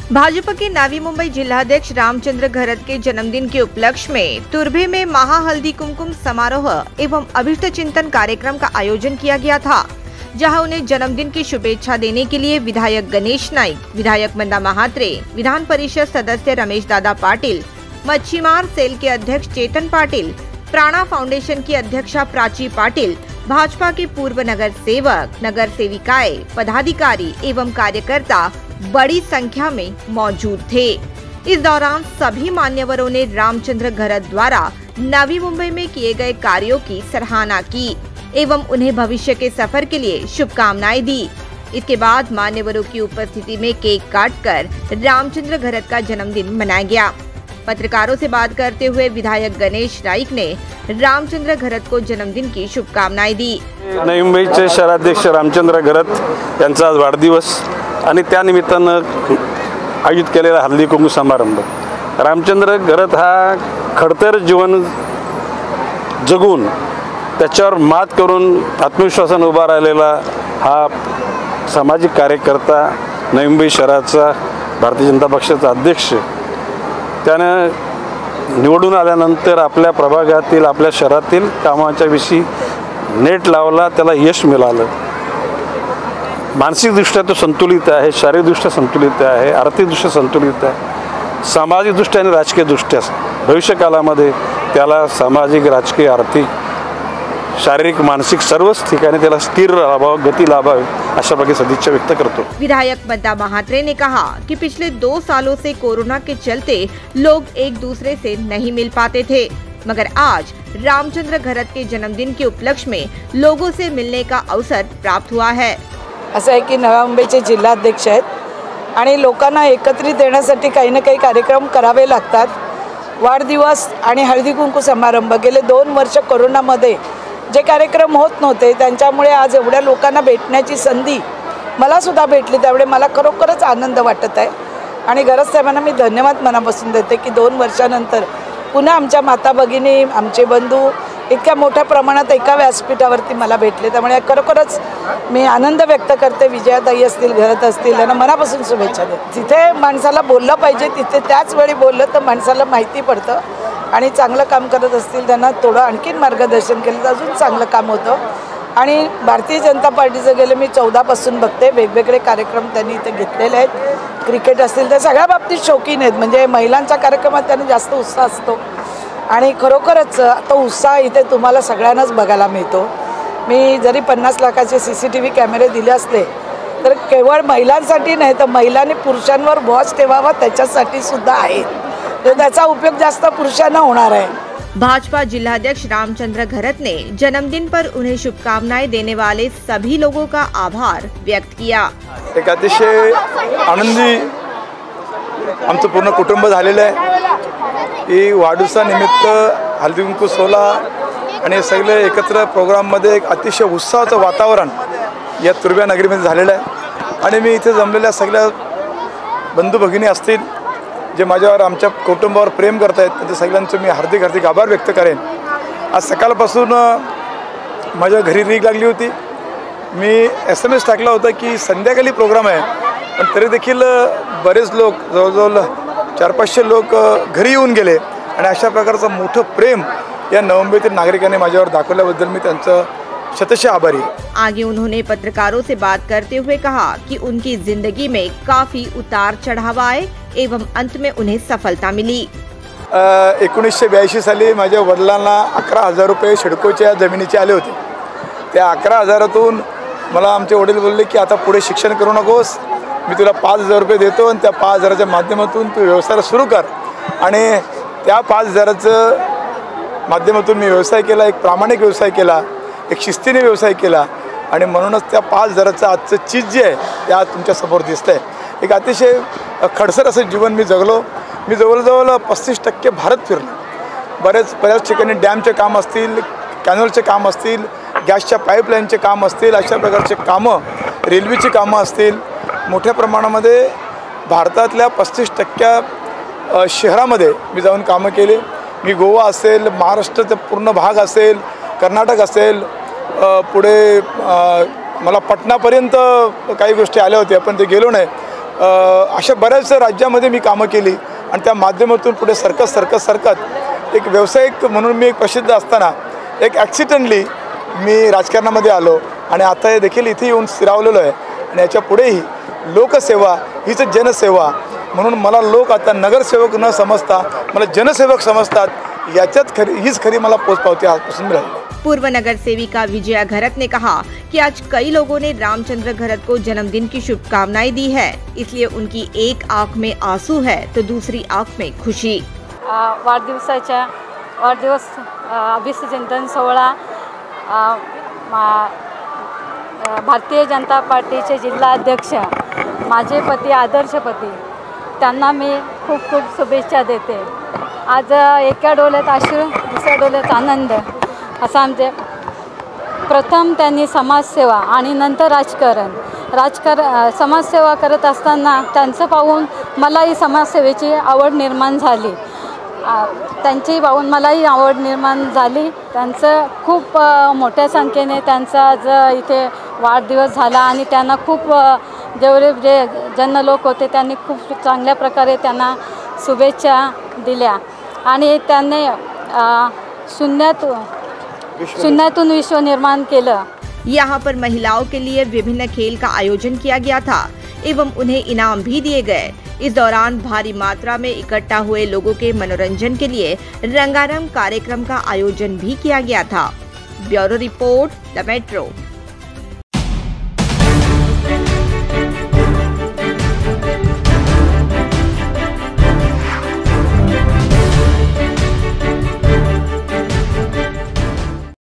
भाजपा के नवी मुंबई जिलाध्यक्ष रामचंद्र घरत के जन्मदिन के उपलक्ष्य में तुर्भे में महाहल्दी कुमकुम समारोह एवं अभिष्ट चिंतन कार्यक्रम का आयोजन किया गया था, जहां उन्हें जन्मदिन की शुभेच्छा देने के लिए विधायक गणेश नाइक, विधायक मंदा महात्रे, विधान परिषद सदस्य रमेश दादा पाटिल, मच्छीमार सेल के अध्यक्ष चेतन पाटिल, प्राणा फाउंडेशन की अध्यक्षा प्राची पाटिल, भाजपा के पूर्व नगर सेवक, नगर सेविकाएं, पदाधिकारी एवं कार्यकर्ता बड़ी संख्या में मौजूद थे। इस दौरान सभी मान्यवरों ने रामचंद्र घरत द्वारा नवी मुंबई में किए गए कार्यों की सराहना की एवं उन्हें भविष्य के सफर के लिए शुभकामनाएं दी। इसके बाद मान्यवरों की उपस्थिति में केक काटकर रामचंद्र घरत का जन्मदिन मनाया गया। पत्रकारों से बात करते हुए विधायक गणेश नाइक ने रामचंद्र घरत को जन्मदिन की शुभकामनाएं दी। नवी मुंबईचे शहराध्यक्ष रामचंद्र घरत यांचा आज वाढदिवस आणि त्या निमित्तानं आयोजित केलेला हल्दी कुंकू समारंभ। रामचंद्र घरत हा खडतर जीवन जगून त्याच्यावर मात करून आत्मविश्वासाने उभा राहिलेला हा सामाजिक कार्यकर्ता, नवी मुंबई शहराचा भारतीय जनता पक्षाचा अध्यक्ष, त्याने निवडून आल्यानंतर आपल्या प्रभागातील, आपल्या शहरातील कामाच्या विषयी नेट लावला, त्याला यश मिळालं। मानसिकदृष्ट्या तो संतुलित आहे, शारीरिकदृष्ट्या संतुलित आहे, आर्थिकदृष्ट्या संतुलित आहे, सामाजिकदृष्ट्या आणि राजकीयदृष्ट्या भविष्य काळामध्ये त्याला सामाजिक, राजकीय, आर्थिक, शारीरिक, मानसिक सर्वच ठिकाणी त्याला स्थिर लाभावं, गती लाभावी अशा प्रकारे सदिच्छा व्यक्त करतो। विधायक मंदा महात्रे ने कहा कि पिछले 2 सालों से कोरोना के चलते लोग एक दूसरे से नहीं मिल पाते थे, मगर आज रामचंद्र घरत के जन्मदिन के उपलक्ष्य में लोगों से मिलने का अवसर प्राप्त हुआ है। असं आहे की नवी मुंबईचे जिल्हाध्यक्ष आहेत आणि लोकांना एकत्रित येण्यासाठी काही ना काही कार्यक्रम करावे लागतात। वाढदिवस आणि हळदी कुंकू समारंभ गेले 2 वर्ष कोरोनामध्ये जे कार्यक्रम होत नव्हते त्यांच्यामुळे आज एवढ्या लोकांना भेटण्याची संधी मला सुद्धा भेटली, त्यामुळे मला खरोखरच आनंद वाटत आहे आणि घरत साहेबांना मी धन्यवाद मनापासून देते की 2 वर्षानंतर पुन्हा आमच्या माता भगिनी, आमचे बंधू इतक्या मोठ्या प्रमाणात एका व्यासपीठावरती मला भेटले, त्यामुळे खरोखरच मी आनंद व्यक्त करते। विजयाताई असतील, घरत असतील, त्यांना मनापासून शुभेच्छा देते। जिथे माणसाला बोललं पाहिजे तिथे त्याच वेळी बोललं तर माणसाला माहिती पडतं आणि चांगलं काम करत असतील त्यांना थोडं आणखीन मार्गदर्शन केलं तर अजून चांगलं काम होतं। आणि भारतीय जनता पार्टीचं गेले मी 14 पासून बघते, वेगवेगळे कार्यक्रम त्यांनी इथे घेतलेले आहेत। क्रिकेट असतील तर सगळ्या बाबतीत शौकीन आहेत, म्हणजे महिलांच्या कार्यक्रमात त्यांना जास्त उत्साह असतो आणि खरोखरच तो उत्साह इथे तुम्हाला सगळ्यांनाच बघायला मिळतो। मी जरी 50 लाखाचे CCTV कॅमेरे दिले असले तर केवळ महिलांसाठी नाही तर महिलांनी पुरुषांवर वॉच ठेवावा त्याच्यासाठी सुद्धा आहे, तो त्याचा उपयोग जास्त पुरुषांना होणार आहे। भाजपा जिलाध्यक्ष रामचंद्र घरत ने जन्मदिन पर उन्हें शुभकामनाएं देने वाले सभी लोगों का आभार व्यक्त किया। एक अतिशय आनंदी आमचं पूर्ण कुटुंब झालेलं आहे। ही वाढदिवसानिमित्त हळदी कुंकू सोहळा आणि सगळे एकत्र प्रोग्राममध्ये एक अतिशय उत्साहाचं वातावरण या तुर्भे नगरीमध्ये झालेलं आहे आणि मी इथे जमलेल्या सगळ्या बंधू भगिनी असतील जे माझ्यावर, आमच्या कुटुंबावर प्रेम करत आहेत, त्यांच्या सगळ्यांचं मी हार्दिक हार्दिक आभार व्यक्त करेन। आज सकाळपासून माझ्या घरी रीग लागली होती, मी SMS टाकला होता की संध्याकाळी प्रोग्राम आहे, पण तरी देखील बरेच लोक, जवळजवळ 400-500 लोक घरी येऊन गेले आणि अशा प्रकारचं मोठं प्रेम या नवी मुंबईतील नागरिकांनी माझ्यावर दाखवल्याबद्दल मी त्यांचं शतशः आभारी हूँ। आगे उन्होंने पत्रकारों से बात करते हुए कहा कि उनकी जिंदगी में काफी उतार चढ़ाव आए एवं अंत में उन्हें सफलता मिली। 1982 साली माझ्या वडिलांना 11,000 रुपये सिडकोच्या जमिनीचे आले होते। त्या 11,000तून मला आमचे वडील बोलले की आता पुढे शिक्षण करू नकोस, मी तुला 5,000 रुपये देतो आणि त्या 5,000च्या माध्यमातून तू व्यवसाय सुरू कर। आणि त्या 5,000चं माध्यमातून मी व्यवसाय केला, एक प्रामाणिक व्यवसाय केला, एक शिस्तीने व्यवसाय केला आणि म्हणूनच त्या 5,000चं आजचं चीज जे आहे ते आज तुमच्यासमोर दिसतं आहे। एक अतिशय खडसर असं जीवन मी जगलो। मी जवळजवळ 35% भारत फिरलो। बऱ्याच ठिकाणी डॅमचे काम असतील, कॅनलचे काम असतील, गॅसच्या पाईपलाईनचे काम असतील, अशा प्रकारचे कामं, रेल्वेची कामं असतील, मोठ्या प्रमाणामध्ये भारतातल्या 35% शहरामध्ये मी जाऊन कामं केले। मी गोवा असेल, महाराष्ट्राचा पूर्ण भाग असेल, कर्नाटक असेल, पुढे मला पटनापर्यंत काही गोष्टी आल्या होत्या पण ते गेलो नाही। अशा बऱ्याच राज्यामध्ये मी कामं केली आणि त्या माध्यमातून पुढे सरकत एक व्यावसायिक म्हणून मी एक प्रसिद्ध असताना एक ॲक्सिडेंटली मी राजकारणामध्ये आलो आणि आता हे देखील इथे येऊन स्थिरावलेलो आहे आणि याच्या पुढेही लोकसेवा हीच जनसेवा म्हणून मला लोक आता नगरसेवक न समजता मला जनसेवक समजतात, याच्यात हीच खरी मला पोचपावती आजपासून मिळाली। पूर्व नगर सेविका विजया घरत ने कहा कि आज कई लोगों ने रामचंद्र घरत को जन्मदिन की शुभकामनाएं दी है, इसलिए उनकी एक आंख में आंसू है तो दूसरी आंख में खुशी। वाढदिवस अभिष्टचिंतन सोहळा भारतीय जनता पार्टीचे जिल्हा अध्यक्ष माझे पती आदर्श पती त्यांना मी खूप खूप शुभेच्छा देते। आज एका डोळ्यात अश्रू दुसऱ्या डोळ्यात आनंद असा आमचे प्रथम त्यांनी समाजसेवा आणि नंतर समाजसेवा करत असताना त्यांचं पाहून मलाही समाजसेवेची आवड निर्माण झाली। त्यांची पाहून मलाही आवड निर्माण झाली। त्यांचं खूप मोठ्या संख्येने त्यांचा आज इथे वाढदिवस झाला आणि त्यांना खूप जेवढे जे जन लोक होते त्यांनी खूप चांगल्या प्रकारे त्यांना शुभेच्छा दिल्या आणि त्यांनी शून्यातून विश्व निर्माण केलं। यहाँ पर महिलाओं के लिए विभिन्न खेल का आयोजन किया गया था एवं उन्हें इनाम भी दिए गए। इस दौरान भारी मात्रा में इकट्ठा हुए लोगों के मनोरंजन के लिए रंगारंग कार्यक्रम का आयोजन भी किया गया था। Bureau report, the metro.